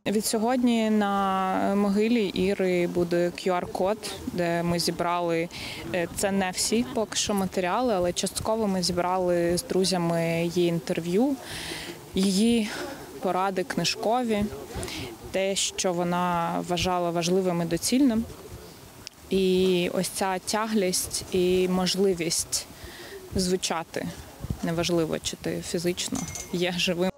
Від сьогодні на могилі Іри буде QR-код, де ми зібрали, це не всі поки що матеріали, але частково ми зібрали з друзями її інтерв'ю, її поради книжкові, те, що вона вважала важливим і доцільним. І ось ця тяглість і можливість звучати, неважливо, чи ти фізично є живим.